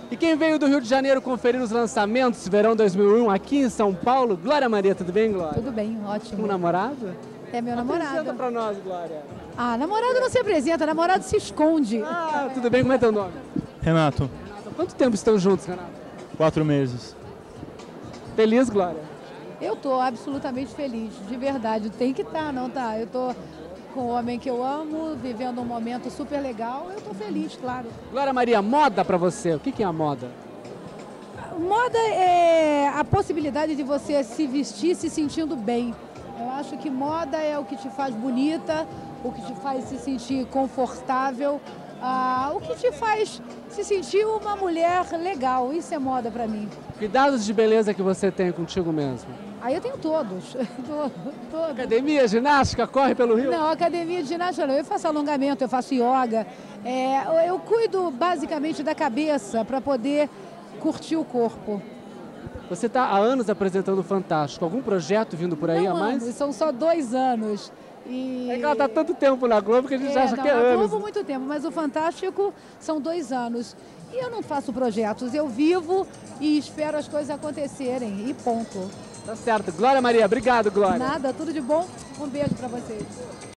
E quem veio do Rio de Janeiro conferir os lançamentos verão 2001 aqui em São Paulo? Glória Maria, tudo bem, Glória? Tudo bem, ótimo. Um namorado? É meu namorado. Apresenta pra nós, Glória. Ah, namorado não se apresenta, namorado se esconde. Ah, tudo bem, como é teu nome? Renato, Renato, quanto tempo estão juntos, Renato? 4 meses. Feliz, Glória? Eu tô absolutamente feliz, de verdade. Tem que estar, não tá? Eu tô com o homem que eu amo, vivendo um momento super legal. Eu tô feliz, claro. Glória Maria, moda pra você, o que é a moda? Moda é a possibilidade de você se vestir se sentindo bem. Eu acho que moda é o que te faz bonita, o que te faz se sentir confortável, o que te faz se sentir uma mulher legal. Isso é moda pra mim. Cuidados de beleza que você tem contigo mesmo? Aí eu tenho todos. Todos. Academia, ginástica, corre pelo Rio? Não, academia de ginástica não. Eu faço alongamento, eu faço yoga. Eu cuido basicamente da cabeça para poder curtir o corpo. Você está há anos apresentando o Fantástico. Algum projeto vindo por aí Não a mais? anos, são só 2 anos. É que ela está tanto tempo na Globo que a gente acha não, que é na anos. Globo muito tempo, mas o Fantástico são 2 anos. E eu não faço projetos, eu vivo e espero as coisas acontecerem. E ponto. Tá certo. Glória Maria, obrigado, Glória. Nada, tudo de bom. Um beijo para vocês.